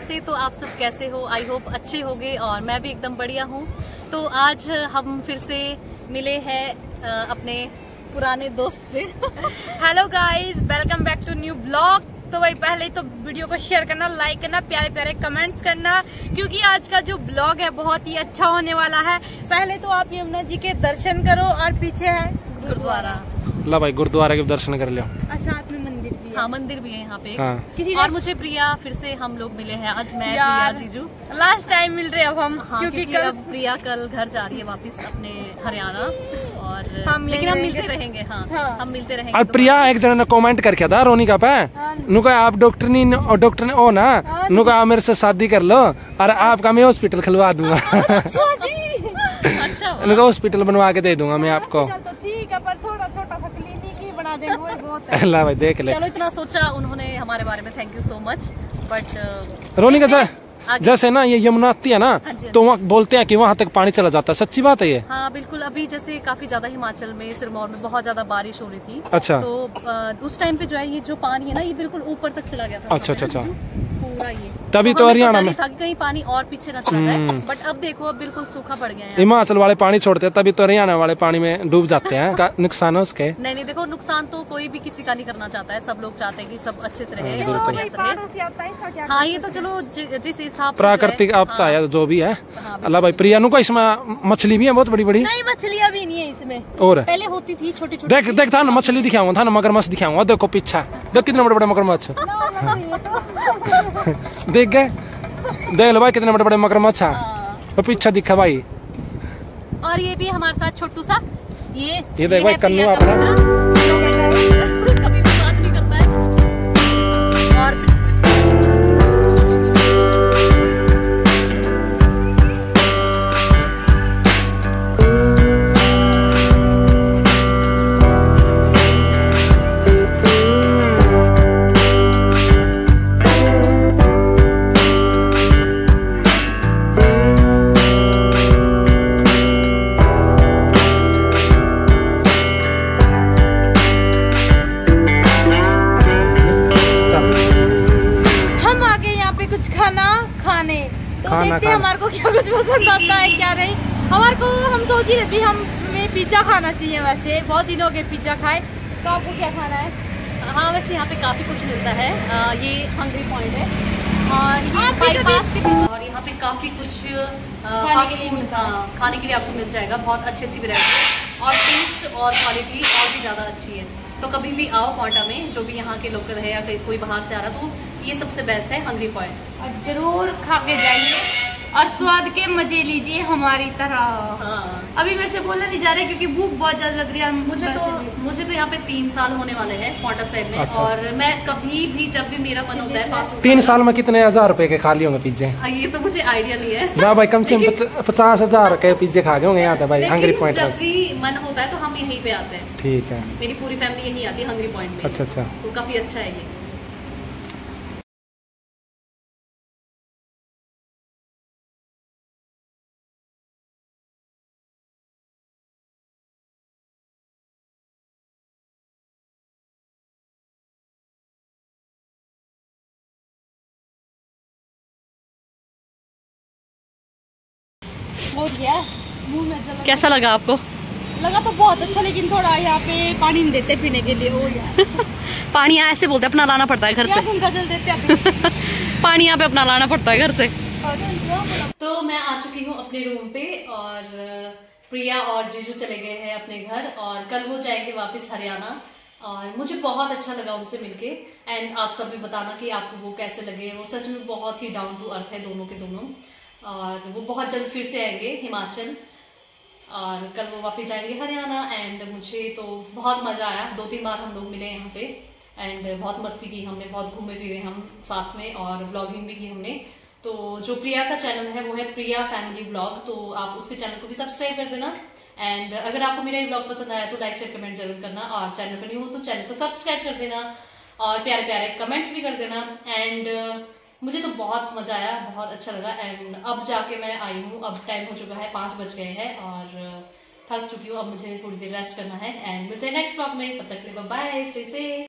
नमस्ते। तो आप सब कैसे हो? आई होप अच्छे होंगे और मैं भी एकदम बढ़िया हूँ। तो आज हम फिर से मिले हैं अपने पुराने दोस्त से। Hello guys, welcome back to new blog. तो भाई पहले तो वीडियो को शेयर करना, लाइक करना, प्यारे प्यारे कमेंट्स करना, क्योंकि आज का जो ब्लॉग है बहुत ही अच्छा होने वाला है। पहले तो आप यमुना जी के दर्शन करो और पीछे है गुरुद्वारा। ला भाई गुरुद्वारा के दर्शन कर लियो। साथ में मंदिर भी है। हाँ, मंदिर भी है यहाँ पे। हाँ। और मुझे प्रिया, फिर से हम लोग मिले हैं आज। मैं प्रिया, जीजू लास्ट टाइम मिल रहे अब हम। हाँ, क्योंकि कल प्रिया कल घर जा रही है वापस अपने हरियाणा। और लेकिन हम मिलते रहेंगे। हाँ, हम मिलते रहेंगे। अब प्रिया एक जन ने कमेंट करके था रोनिका पे, नुका आप डॉक्टर ने ओ ना, नुका आप मेरे से शादी कर लो और आपका मैं हॉस्पिटल खुलवा दूंगा। अच्छा, नुका हॉस्पिटल बनवा के दे दूंगा मैं आपको। तो ठीक है, पर थोड़ा छोटा सा क्लिनिक ही बना देंगे, वो बहुत है। ला भाई देख ले। चलो, इतना सोचा उन्होंने हमारे बारे में, thank you so much. But रोनिका जैसे ना ये यमुना आती है ना, तो वहाँ बोलते हैं कि वहाँ तक पानी चला जाता है, सच्ची बात है ये? हाँ बिल्कुल। अभी जैसे काफी ज्यादा हिमाचल में सिरमौर में बहुत ज्यादा बारिश हो रही थी। अच्छा। तो उस टाइम पे जो है ये जो पानी है ना, ये बिल्कुल ऊपर तक चला गया था। अच्छा। पूरा ये तभी तो हरियाणा में था कि कहीं पानी और पीछे न चला जाए। बट अब देखो, अब बिल्कुल सूखा पड़ गया है। हिमाचल वाले पानी छोड़ते हैं, तभी तो हरियाणा वाले पानी में डूब जाते हैं। नुकसान है उसके? नहीं, देखो नुकसान तो कोई भी किसी का नहीं करना चाहता है। सब लोग चाहते हैं कि सब अच्छे से रहे। हाँ, ये तो चलो जिस हिसाब से प्राकृतिक आपदा है जो भी है। अल्लाह भाई प्रिया को इसमें मछली भी है बहुत बड़ी बड़ी। नहीं, मछलियाँ भी नहीं है इसमें। और पहले होती थी छोटी छोटी। देख था ना, मछली दिखाऊंगा था ना, मगरमच्छ दिखाऊंगा। देखो पीछा देख कितने बड़े बड़े मगरमच्छ। देख गए, देख लो भाई कितने बड़े बड़े मगरमच्छ है। वो पीछा दिखा भाई। और ये भी हमारे साथ छोटू सा ये देख भाई कन्नू अपना कभी भी बात नहीं करता है। और देखते हैं हमारे को क्या कुछ पसंद आता है क्या नहीं। हमारे को हम सोच ही रहे थे हमें पिज्जा खाना चाहिए। वैसे बहुत दिनों के पिज्जा खाए। तो आपको क्या खाना है? हाँ, वैसे यहाँ पे काफी कुछ मिलता है। ये हंग्री पॉइंट है और ये बाईपास के, और यहाँ पे काफी कुछ खाने के लिए आपको मिल जाएगा। बहुत अच्छी वैरायटी और टेस्ट और क्वालिटी और भी ज्यादा अच्छी है। तो कभी भी आओ पॉइंटा में, जो भी यहाँ के लोकल है या कोई बाहर से आ रहा, तो ये सबसे बेस्ट है हंग्री पॉइंट। और जरूर खा के जाइए और स्वाद के मजे लीजिए हमारी तरह। हाँ। अभी मेरे से बोला नहीं जा रहा क्योंकि भूख बहुत ज्यादा लग रही है। मुझे तो यहाँ पे 3 साल होने वाले हैं पॉइंटा साहिब में। अच्छा। और मैं कभी भी जब भी मेरा मन होता है फास्ट फूड। 3 साल में कितने 1000 रुपए के खा लिए होंगे पिज्जे? ये तो मुझे आइडिया नहीं है ना भाई, कम से कम 50,000 के पिज्जे खा गए होंगे यहाँ पे भाई हंग्री पॉइंट। जब भी मन होता है तो हम यहीं पे आते हैं। ठीक है, मेरी पूरी फैमिली यहीं आती है हंग्री पॉइंट में। अच्छा। तो काफी अच्छा है ये। मुंह में कैसा लगा आपको? लगा तो बहुत अच्छा, लेकिन थोड़ा यहाँ पे पानी नहीं देते पीने के लिए। हो यार पानी यहाँ ऐसे बोलते अपना लाना पड़ता है घर से। जल देते अभी। पानी यहाँ पे अपना लाना पड़ता है घर से। तो मैं आ चुकी हूँ अपने रूम पे और प्रिया और जीजू चले गए हैं अपने घर और कल वो जाएंगे वापस हरियाणा। और मुझे बहुत अच्छा लगा उनसे मिलके। एंड आप सब भी बताना कि आपको वो कैसे लगे। वो सच में बहुत ही डाउन टू अर्थ है दोनों के दोनों। और वो बहुत जल्द फिर से आएंगे हिमाचल और कल वो वापस जाएंगे हरियाणा। एंड मुझे तो बहुत मजा आया। 2-3 बार हम लोग मिले यहाँ पे एंड बहुत मस्ती की हमने, बहुत घूमे फिरे हम साथ में और व्लॉगिंग भी की हमने। तो जो प्रिया का चैनल है वो है प्रिया फैमिली व्लॉग, तो आप उसके चैनल को भी सब्सक्राइब कर देना। एंड अगर आपको मेरा ये व्लॉग पसंद आया तो लाइक शेयर कमेंट जरूर करना। और चैनल पर न्यू हो तो चैनल को सब्सक्राइब कर देना और प्यारे प्यारे कमेंट्स भी कर देना। एंड मुझे तो बहुत मजा आया, बहुत अच्छा लगा। एंड अब जाके मैं आई हूँ, अब टाइम हो चुका है 5 बज गए हैं और थक चुकी हूँ। अब मुझे थोड़ी देर रेस्ट करना है एंड मिलते हैं नेक्स्ट व्लॉग में। तब तक के लिए बाय, स्टे सेफ।